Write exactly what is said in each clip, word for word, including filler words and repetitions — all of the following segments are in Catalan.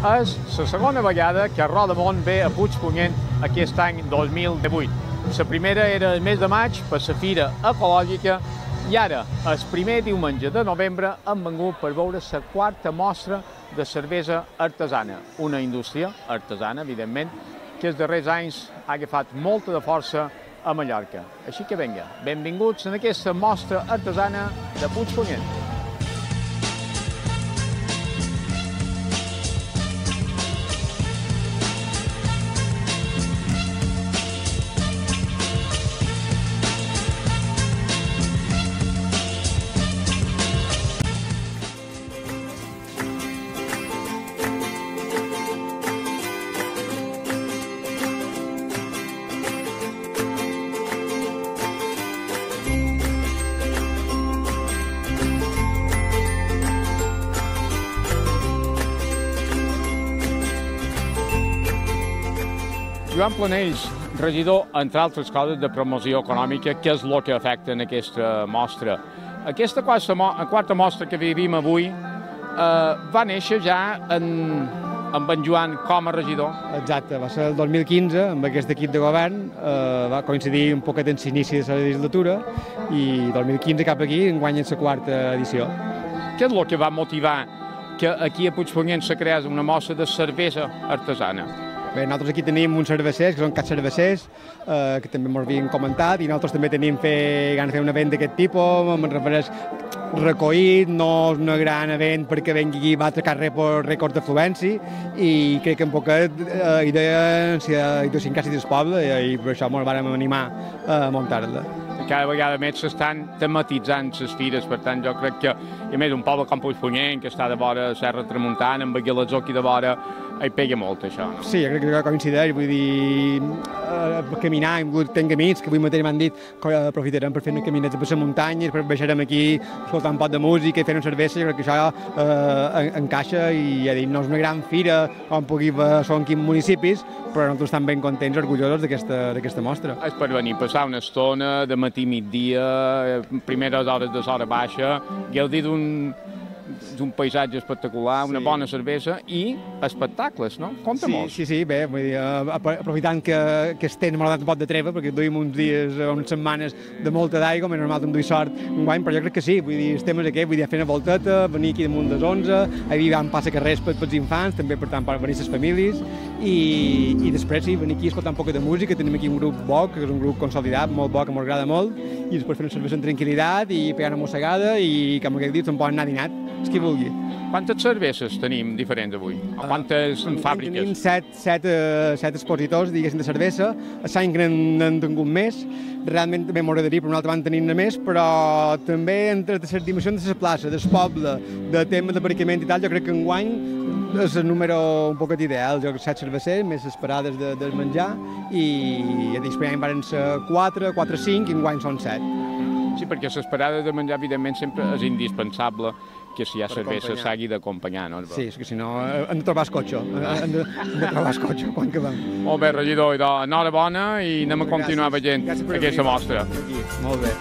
És la segona vegada que Rodamont ve a Puigpunyent aquest any dos mil divuit. La primera era el mes de maig per la Fira Ecològica i ara, el primer diumenge de novembre, hem vengut per veure la quarta mostra de cervesa artesana. Una indústria artesana, evidentment, que els darrers anys ha agafat molta de força a Mallorca. Així que vinga, benvinguts en aquesta mostra artesana de Puigpunyent. Joan Planells, regidor, entre altres coses, de promoció econòmica, què és el que afecta en aquesta mostra? Aquesta quarta mostra que vivim avui va néixer ja amb en Joan com a regidor. Exacte, va ser el dos mil quinze, amb aquest equip de govern, va coincidir un poquet en l'inici de la legislatura i dos mil quinze cap aquí enguany és la quarta edició. Què és el que va motivar que aquí a Puigpunyent se creés una mostra de cervesa artesana? Bé, nosaltres aquí tenim uns cervesers, que són Cat Cervesers, eh, que també ens havien comentat, i nosaltres també tenim fer, ganes de fer un event d'aquest tipus, em refereix recollit, no és un gran event perquè vengui aquí va atracar rècords d'afluència i crec que en poquet eh, idea si idiosincràsia del poble i per això ens vam animar a muntar-la. Cada vegada més s'estan tematitzant les fires, per tant jo crec que, i a més, un poble com Puigpunyent, que està de vora Serra Tramuntana, amb Aguilatzó aquí de vora, hi pega molt això, no? Sí, jo crec que coincideix, vull dir, eh, caminar, hem volgut tenir camins, que avui mateix m'han dit que aprofitarem per fer una camineta per la muntanya, després baixarem aquí, escoltar un pot de música i fer una cervesa, jo crec que això eh, encaixa i ja dic, no és una gran fira on pugui són quins municipis, però nosaltres estem ben contents, orgullosos d'aquesta mostra. És per venir, passar una estona, de matí, migdia, primeres hores de l'hora baixa, gaudir d'un d'un paisatge espectacular, una sí. Bona cervesa i espectacles, no? Conta sí, molt. Sí, sí, bé, vull dir, aprofitant que, que es temps m'ha donat un pot de treva, perquè duim uns dies, unes setmanes de molta d'aigua, més normal em duim sort enguany, però jo crec que sí, vull dir, el tema és aquest, vull dir, fer una volteta, venir aquí damunt des onze, ahir vam passar carrers per, pels infants, també per tant per venir les famílies, i, i després sí, venir aquí a escoltar un poc de música, tenim aquí un grup bo, que és un grup consolidat, molt bo, que m'agrada molt, i després fer una cervesa en tranquil·litat i pegar una mossegada i, com aquell dit, se'n poden anar dinat, és qui vulgui. Quantes cerveses tenim diferents avui? O quantes uh, fàbriques? Tenim set, set, uh, set expositors, diguéssim, de cervesa. L'any que n'han tingut més. Realment també m'agradaria, per una altra banda, tenir-ne més, però també entre les dimensions de la plaça, del poble, de tema d'aparcament i tal, jo crec que enguany és el número un poquet ideal. Jo crec que set cervesers, més les parades de, de menjar, i a disparar van ser quatre, quatre, cinc, i enguany són set. Sí, perquè les parades de menjar, evidentment, sempre és indispensable que si hi ha cervesa s'hagi d'acompanyar, no? Sí, és que si no hem de trobar el cotxe, hem de, hem de trobar el cotxe quan acabem. Molt bé, regidor, enhorabona i anem a continuar veient aquesta mostra. Aquí. Molt bé.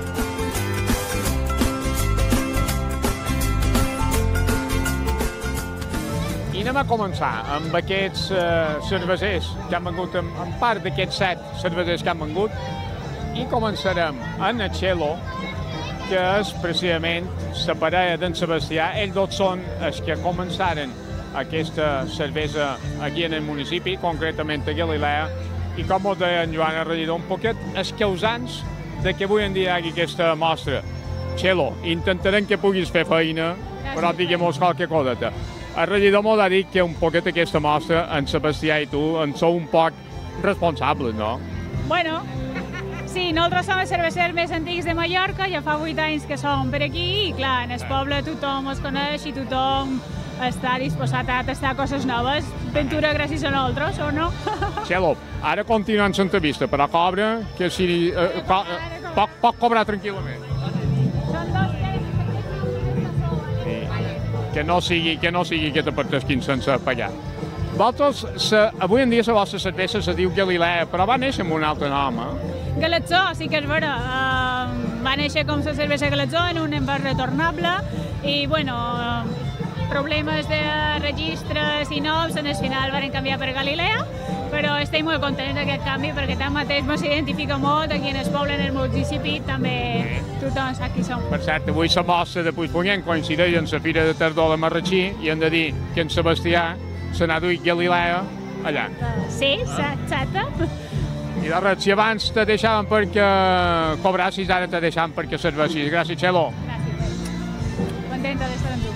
I anem a començar amb aquests uh, cervesers que han vengut, en, en part d'aquests set cervesers que han vengut, i començarem amb el Txelo, que és precisament la parella d'en Sebastià. Ells dos són els que començaren aquesta cervesa aquí en el municipi, concretament a Galilea, i com ho deia en Joan, el regidor, un poquet els causants de que avui en dia hi hagi aquesta mostra. Txelo, intentarem que puguis fer feina, però diguem-nos qualque coseta. El regidor m'ho ha dit que un poquet aquesta mostra, en Sebastià i tu, en sou un poc responsables, no? Bueno, sí, nosaltres som els cervesers més antics de Mallorca, ja fa vuit anys que som per aquí i clar, en el poble tothom es coneix i tothom està disposat a tastar coses noves. Ventura gràcies a nosaltres, o no? Txelo, ara continuant l'entrevista, però cobra que si... Eh, co poc, poc cobrar tranquil·lament. Són dos sí. Que no sigui que no sigui que te partesquin sense pagar. Vosaltres, avui en dia la vostra cervesa se diu Galilea, però va néixer amb un altre nom, eh? Galatzó, sí que és vera. Uh, va néixer com la cervesa Galatzó en un envàs retornable i, bueno, uh, problemes de registres i noms, en el final van canviar per Galilea, però estic molt content d'aquest canvi perquè tanmateix no s'identifica molt aquí en el poble, en el municipi, també tothom sap qui som. Per cert, avui la mostra de Puigpunyent coincideix en la Fira de Tardor de Marratxí i hem de dir que en Sebastià se n'ha duit Galilea allà. Sí, exacte. I de res, si abans te deixaven perquè cobrassis, ara te deixaven perquè servessis. Gràcies, Txelo. Gràcies. Contenta d'estar amb tu.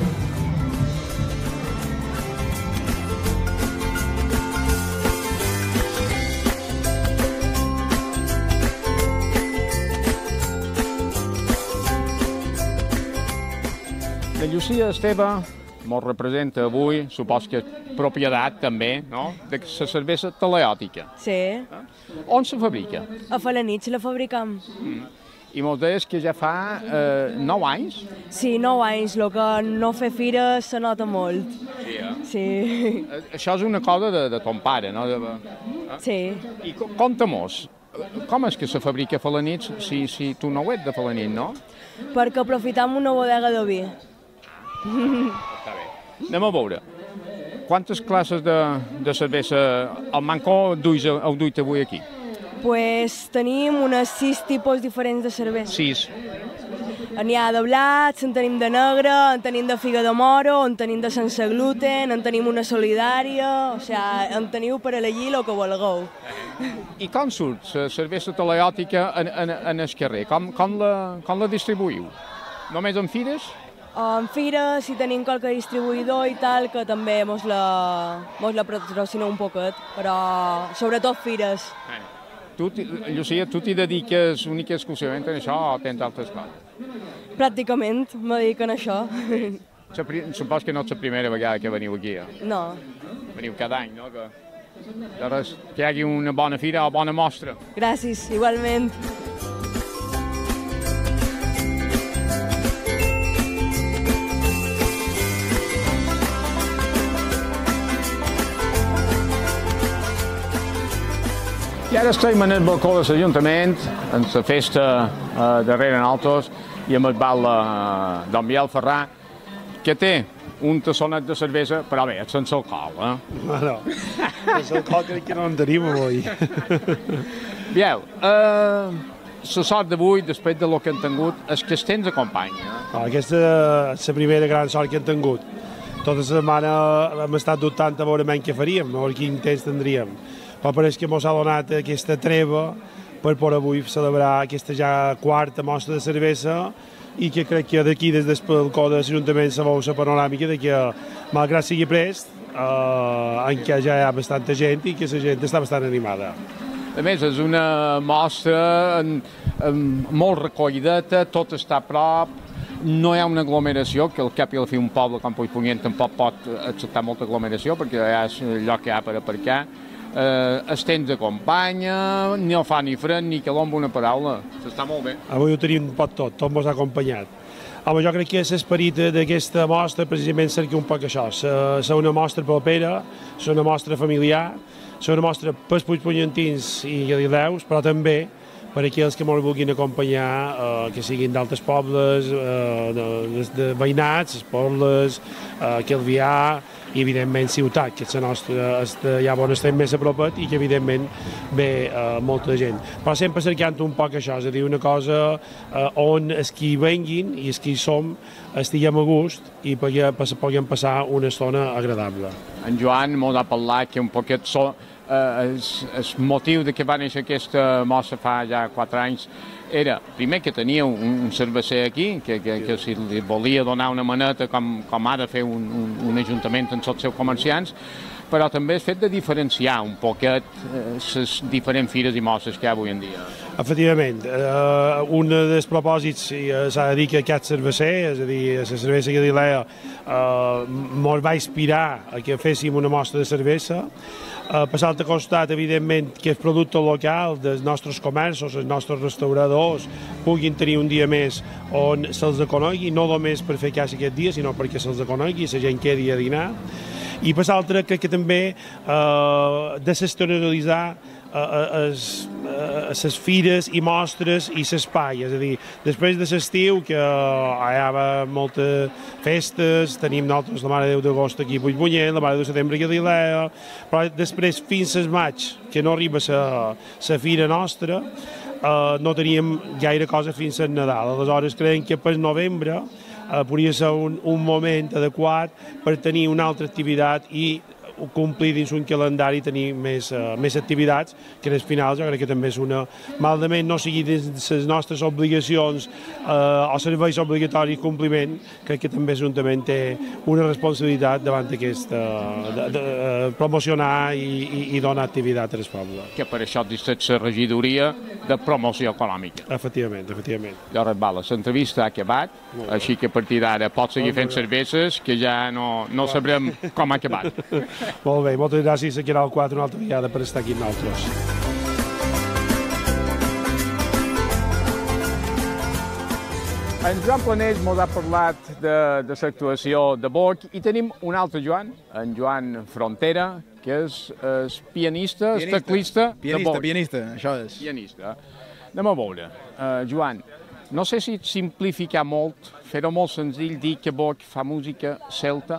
La Llucia Esteve mos representa avui, supos que és propietat també, no?, de la cervesa Teleòtica. Sí. On se fabrica? A Felanitx la fabricam. Mm. I mos deies que ja fa eh, nou anys? Sí, nou anys, el que no fer fires se nota molt. Sí, eh? Sí. Això és una cosa de, de ton pare, no? De, eh? Sí. I conta-mos, com és que se fabrica a Felanitx si, si tu no ho ets de Felanitx, no? Perquè aprofitam una bodega de vi. Està bé. Anem a veure. Quantes classes de, de cervesa al Manco duis, heu duit avui aquí? Pues tenim unes sis tipus diferents de cervesa. Sis. N'hi ha de blats, en tenim de negre, en tenim de figa de moro, en tenim de sense gluten, en tenim una solidària, o sigui, en teniu per elegir el que vulgueu. I com surt la cervesa Teleòtica en, en, en el carrer? Com, com, la, com la distribuïu? Només en fires? En fires, si tenim qualque distribuïdor i tal, que també mos la, mos la patrocina un poquet, però sobretot fires. Tu, Llucia, tu t'hi dediques única i exclusivament a això o tens altres coses? Pràcticament me dediquen a això. Supos que no és la primera vegada que veniu aquí. Eh? No. Veniu cada any, no? Que, res, que hi hagi una bona fira o bona mostra. Gràcies, igualment. I ara estem en el balcó de l'Ajuntament, en la festa eh, darrere en Altos, i amb el bal eh, d'en Biel Ferrà, que té un tassonet de cervesa, però bé, és sense alcohol, eh? Bueno, sense alcohol crec que no en tenim avui. Biel, eh, la sort d'avui, després de lo que hem tingut, és que ens acompanya. No, aquesta és la primera gran sort que hem tingut. Tota la setmana hem estat dubtant a veure què faríem, a veure quin temps tindríem. Però pareix que ens ha donat aquesta treva per poder avui celebrar aquesta ja quarta mostra de cervesa i que crec que d'aquí, des del balcó de l'Ajuntament, se veu la panoràmica de que, malgrat sigui prest, eh, en què ja hi ha bastanta gent i que la gent està bastant animada. A més, és una mostra en, en, molt recollideta, tot està a prop, no hi ha una aglomeració, que al cap i al fi un poble com Puigpunyent tampoc pot acceptar molta aglomeració, perquè ja és el lloc que hi ha per aparcar. Eh, el temps acompanya, ni el fa ni fred, ni calor amb una paraula. S'està molt bé. Avui ho tenim un pot tot, tot ens ha acompanyat. Home, jo crec que l'esperit d'aquesta mostra precisament cerca un poc això, ser una mostra propera, ser una mostra familiar, ser una mostra pels puigpunyentins i galileus, però també per aquells que molt vulguin acompanyar, eh, que siguin d'altres pobles, eh, de, de veïnats, pobles, eh, Calvià i, evidentment, ciutat, que és la nostra, ja on estem més a propet i que, evidentment, ve eh, molta gent. Però sempre cercant un poc això, és a dir, una cosa eh, on els que hi venguin i els que hi som estiguem a gust i puguem passar una estona agradable. En Joan m'ho ha parlat que un poquet so, eh, el motiu de que va néixer aquesta mostra fa ja quatre anys era, primer, que tenia un, un cerveser aquí, que, que, que si li volia donar una maneta com, com ha de fer un, un, un ajuntament amb tots els seus comerciants, però també el fet de diferenciar un poquet les eh, diferents fires i mostres que hi ha avui en dia. Efectivament, eh, un dels propòsits eh, s'ha de dir que aquest cerveser, és a dir, la cervesa Galilea, eh, ens va inspirar a que féssim una mostra de cervesa. Eh, per l'altre costat, evidentment, que el producte local dels nostres comerços, els nostres restauradors, puguin tenir un dia més on se'ls conegui, no només per fer cas aquest dia, sinó perquè se'ls conegui i la gent quedi a dinar. I per l'altre, crec que també eh, desestacionalitzar eh, les fires i mostres i l'espai, és a dir, després de l'estiu, que hi ha moltes festes, tenim nosaltres la Mare de Déu d'agost aquí a Puigpunyent, la Mare de Déu de setembre aquí a Galilea, però després fins al maig, que no arriba la fira nostra, eh, no teníem gaire cosa fins al Nadal. Aleshores creiem que per novembre eh, podria ser un, un moment adequat per tenir una altra activitat i complir dins un calendari i tenir més, uh, més activitats, que al final jo crec que també és una... Malament no sigui dins les nostres obligacions uh, o serveis obligatoris compliment, crec que també l'Ajuntament té una responsabilitat davant d'aquesta... de, de, de promocionar i, i, i donar activitat al poble. Que per això existeix la regidoria de promoció econòmica. Efectivament, efectivament. Llavors, vale, l'entrevista ha acabat, així que a partir d'ara pots seguir fent cerveses, que ja no, no sabrem com ha acabat. Molt bé, moltes gràcies a Canal quatre una altra vegada per estar aquí amb nosaltres. En Joan Planell ens ha parlat de, de l'actuació de Boc i tenim un altre Joan, en Joan Frontera, que és, és pianista, és teclista de Boc. Pianista, això és. Pianista. Anem a veure. Uh, Joan, no sé si simplificar molt, fer-ho molt senzill, dir que Boc fa música celta.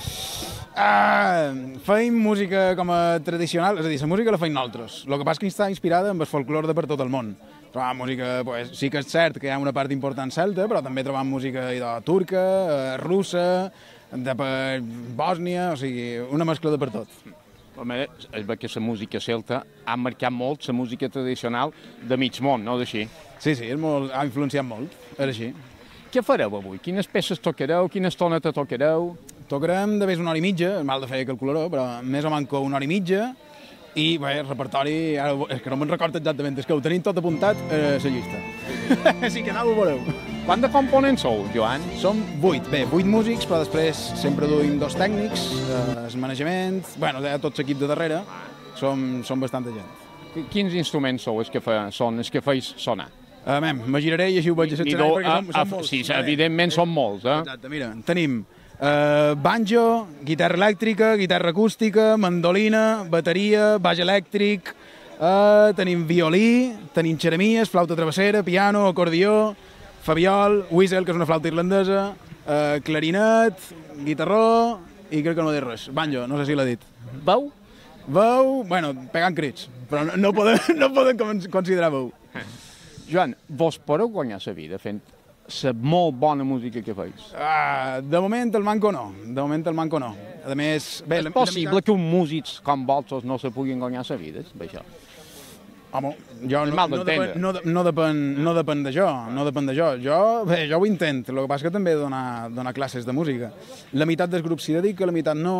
Ah, feim música com a tradicional, és a dir, la música la feim nosaltres. El que passa és que està inspirada en el folclore de per tot el món. Trobam música, pues, sí que és cert que hi ha una part important celta, però també trobam música idò, turca, eh, russa, de per Bòsnia, o sigui, una mescla de per tot. Home, és que la música celta ha marcat molt la música tradicional de mig món, no d'així? Sí, sí, és molt, ha influenciat molt, és així. Què fareu avui? Quines peces tocareu? Quina estona te tocareu? Tocarem de més una hora i mitja, és mal de fer calcular-ho, però més o manco una hora i mitja, i bé, el repertori, ara, és que no me'n recordo exactament, és que ho tenim tot apuntat a la llista. Així que aneu, ho veureu. Quant de components sou, Joan? Som vuit, bé, vuit músics, però després sempre duim dos tècnics, eh, el manejament, bueno, tot l'equip de darrere, som, som bastanta gent. Quins instruments sou els que, fa, són, els que feis sonar? Uh, mem, me giraré i així ho veig a l'escenari, perquè som, som molts. Sí, evidentment són molts, eh? Exacte, mira, tenim Uh, banjo, guitarra elèctrica, guitarra acústica, mandolina, bateria, baix elèctric, uh, tenim violí, tenim xeremies, flauta travessera, piano, acordió, fabiol, whistle, que és una flauta irlandesa, uh, clarinet, guitarró i crec que no he dit res. Banjo, no sé si l'ha dit. Veu? Veu, bueno, pegant crits, però no, no podem, no podem considerar veu. Joan, vos podeu guanyar la vida fent la molt bona música que feis? Ah, de moment el manco no, de moment el manco no. A més... Bé, és possible que un músics com vosaltres no se puguin guanyar la vida, això? Home, jo no, no, depèn, no, no, depèn, no depèn de jo, no depèn de jo. Jo, bé, jo ho intent, el que passa que també donar, donar classes de música. La meitat dels grups s'hi dedica, la meitat no,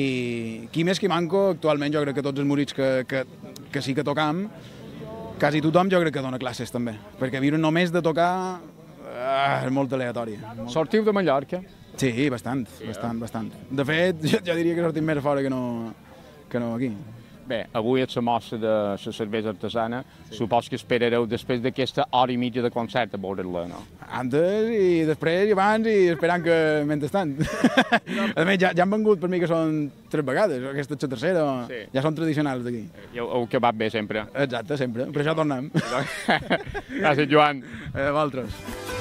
i qui més qui manco, actualment jo crec que tots els músics que, que, que sí que tocam, quasi tothom jo crec que dona classes també, perquè viure només de tocar ah, és molt aleatori. Sortiu de Mallorca? Sí, bastant, sí, bastant, eh? bastant. De fet, jo, jo diria que sortim més a fora que no, que no aquí. Bé, avui és la mostra de la cervesa artesana. Sí. Supos que esperareu després d'aquesta hora i mitja de concert a veure-la, no? Antes i després i abans i esperant que mentrestant. A més, ja, ja han vengut per mi que són tres vegades, aquesta és la tercera, sí. Ja són tradicionals d'aquí. I heu, heu acabat bé sempre. Exacte, sempre, per això tornem. Gràcies, Joan. A vosaltres.